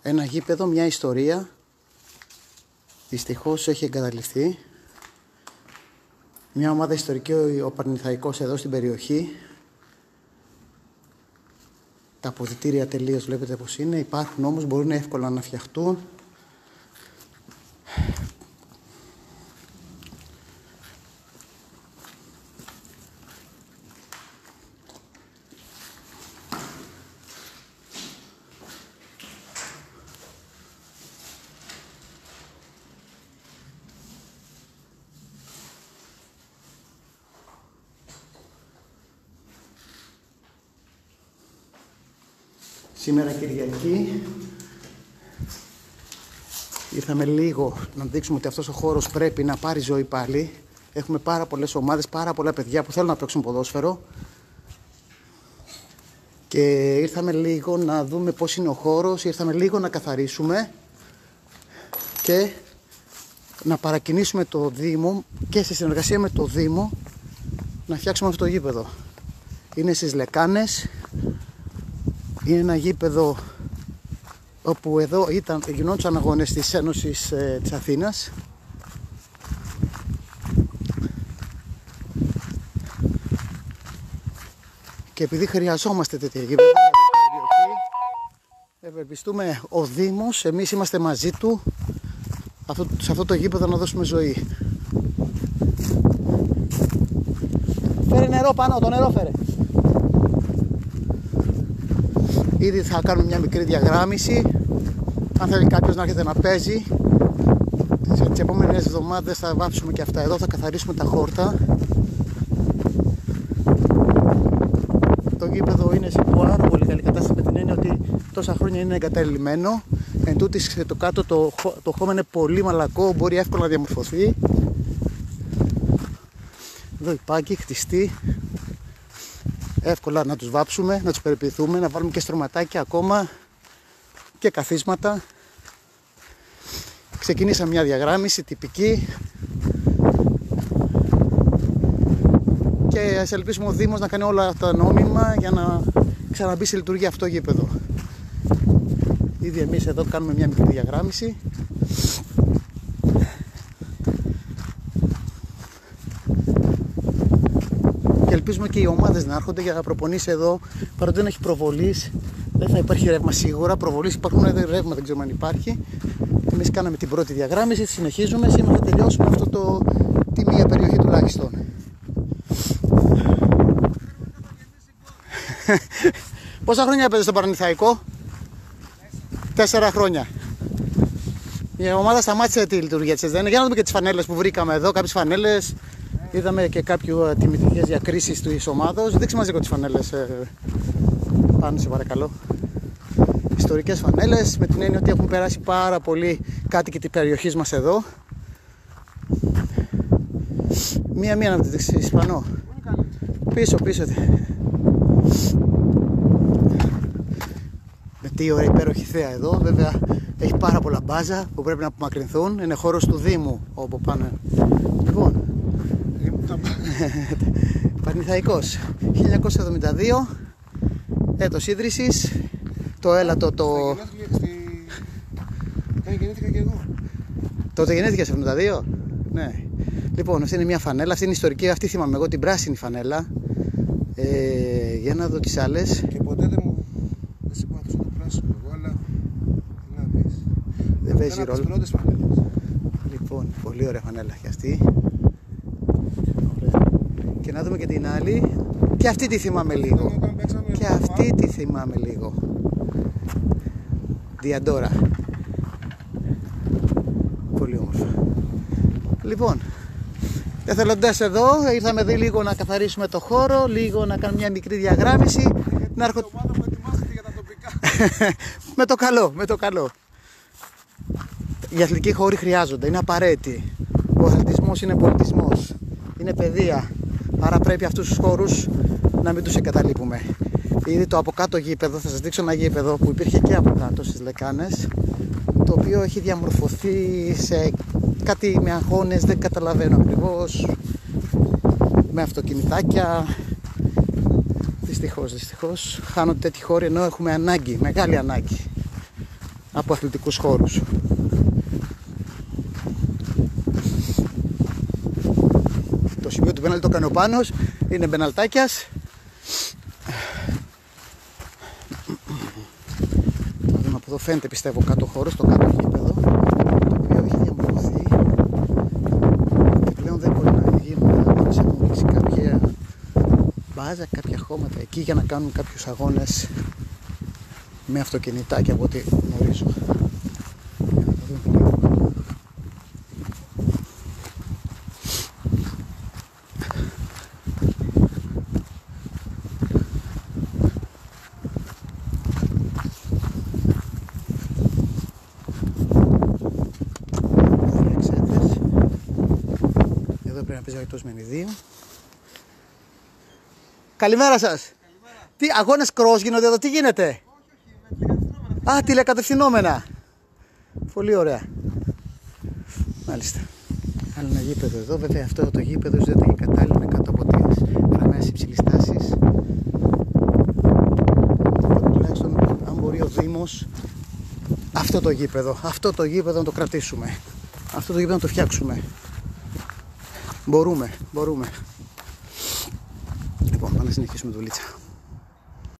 Ένα γήπεδο, μια ιστορία. Δυστυχώς έχει εγκαταλειφθεί. Μια ομάδα ιστορική, ο Πανιθαϊκός εδώ στην περιοχή. Τα αποδυτήρια τελείως βλέπετε πως είναι. Υπάρχουν όμως, μπορούν εύκολα να φτιαχτούν. Σήμερα Κυριακή ήρθαμε λίγο να δείξουμε ότι αυτός ο χώρος πρέπει να πάρει ζωή πάλι. Έχουμε πάρα πολλές ομάδες, πάρα πολλά παιδιά που θέλουν να παίξουν ποδόσφαιρο και ήρθαμε λίγο να δούμε πώς είναι ο χώρος, ήρθαμε λίγο να καθαρίσουμε και να παρακινήσουμε το Δήμο και σε συνεργασία με το Δήμο να φτιάξουμε αυτό το γήπεδο. Είναι στις Λεκάνες. Είναι ένα γήπεδο όπου εδώ γινόντουσαν αγώνες της Ένωσης της Αθήνας. Και επειδή χρειαζόμαστε τέτοια γήπεδα, ευελπιστούμε ο Δήμος, εμείς είμαστε μαζί του, σε αυτό το γήπεδο να δώσουμε ζωή. Φέρε νερό πάνω, το νερό φέρε. Ήδη θα κάνουμε μια μικρή διαγράμμιση. Αν θέλει κάποιος να έρχεται να παίζει, τις επόμενες εβδομάδες θα βάψουμε και αυτά εδώ, θα καθαρίσουμε τα χόρτα. Το γήπεδο είναι σε πάρα πολύ καλή κατάσταση με την έννοια ότι τόσα χρόνια είναι εγκαταλειμμένο. Εν τούτης το κάτω το χώμα είναι πολύ μαλακό, μπορεί εύκολα να διαμορφωθεί. Εδώ οι πάγκοι χτιστοί. Εύκολα να τους βάψουμε, να τους περιποιηθούμε, να βάλουμε και στρωματάκια ακόμα και καθίσματα. Ξεκινήσαμε μια διαγράμμιση τυπική και ας ελπίσουμε ο Δήμος να κάνει όλα τα νόμιμα για να ξαναμπεί σε λειτουργία αυτό το γήπεδο. Ήδη εμείς εδώ κάνουμε μια μικρή διαγράμμιση. Και ελπίζουμε και οι ομάδες να έρχονται για να προπονήσει εδώ. Παρότι δεν έχει προβολής, δεν θα υπάρχει ρεύμα σίγουρα. Προβολής υπάρχουν, ρεύμα δεν ξέρουμε αν υπάρχει. Εμείς κάναμε την πρώτη διαγράμμιση, συνεχίζουμε. Σήμερα θα τελειώσουμε τη μία περιοχή τουλάχιστον. Πόσα χρόνια έπαιζε στο Πανιθαϊκό? 4 χρόνια. Η ομάδα σταμάτησε τη λειτουργία της. Για να δούμε και τις φανέλες που βρήκαμε εδώ. Κάποιες φανέλες. Είδαμε και κάποιες τιμητικές διακρίσεις της ομάδος. Δείξε μας λίγο τις φανέλες πάνω, σε παρακαλώ. Ιστορικές φανέλες, με την έννοια ότι έχουν περάσει πάρα πολλοί κάτοικοι της περιοχής μας εδώ. Μία-μία να το δείξεις πάνω. Πίσω. Με τι ωραία υπέροχη θέα εδώ. Βέβαια έχει πάρα πολλά μπάζα που πρέπει να απομακρυνθούν. Είναι χώρος του Δήμου όπου πάνε. Λοιπόν, Πανιθαϊκός 1972, έτος ίδρυσης. Το έλατο το... Γεννήθηκα και εγώ. Τότε γεννήθηκες 72? Ναι. Λοιπόν, αυτή είναι μια φανέλα, αυτή είναι ιστορική, αυτή θυμάμαι εγώ, την πράσινη φανέλα. Για να δω τις άλλες. Και ποτέ δεν συμπάθησα το πράσινο εγώ, αλλά να δεις. Δεν παίζει ρόλο. Πρώτες φανέλες. Λοιπόν, πολύ ωραία φανέλα και αυτή. Και να δούμε και την άλλη. Και αυτή τη θυμάμαι λίγο. Και αυτή τη θυμάμαι λίγο. Διαντόρα. Πολύ όμορφα. Λοιπόν, εθελοντές εδώ, ήρθαμε δει λίγο να καθαρίσουμε το χώρο, λίγο να κάνουμε μια μικρή διαγράμμιση. Να έρχονται... ομάδα που ετοιμάστηκε για τα τοπικά. με το καλό. Οι αθλητικοί χώροι χρειάζονται, είναι απαραίτητοι. Ο αθλητισμός είναι πολιτισμός, είναι παιδεία. Άρα πρέπει αυτούς τους χώρους να μην τους εγκαταλείπουμε. Ήδη το από κάτω γήπεδο, θα σας δείξω ένα γήπεδο που υπήρχε και από κάτω στις Λεκάνες, το οποίο έχει διαμορφωθεί σε κάτι με αγώνες, δεν καταλαβαίνω ακριβώς, με αυτοκινητάκια. Δυστυχώς χάνονται τέτοιοι χώροι, ενώ έχουμε ανάγκη, μεγάλη ανάγκη. από αθλητικούς χώρους. Το σημείο του πέναλτι το κάνει ο Πάνος, είναι μπεναλτάκιας. Θα δούμε από εδώ, φαίνεται πιστεύω κάτω χώρος, το κάτω γήπεδο, το οποίο έχει διαμορφωθεί και πλέον δεν μπορεί να γίνουν αγώνες. Έχουν λήξει κάποια μπάζα, κάποια χώματα εκεί για να κάνουν κάποιους αγώνες με αυτοκινητάκια από ό,τι γνωρίζω. Εδώ πρέπει να παίζει ο Αιτός Μενιδίου. Καλημέρα σας. Καλημέρα. Τι αγώνες cross γίνονται εδώ, τι γίνεται? Όχι, με τηλεκατευθυνόμενα. Α, τηλεκατευθυνόμενα. Πολύ ωραία. Μάλιστα. Άλλο ένα γήπεδο εδώ. Βέβαια αυτό το γήπεδο δεν ήταν και κατάλληλο, είναι κάτω από τις γραμμές υψηλής τάσης. Τουλάχιστον αν μπορεί ο Δήμος αυτό το γήπεδο να το κρατήσουμε. Αυτό το γήπεδο να το φτιάξουμε. Μπορούμε. Λοιπόν, πάμε να συνεχίσουμε δουλίτσα.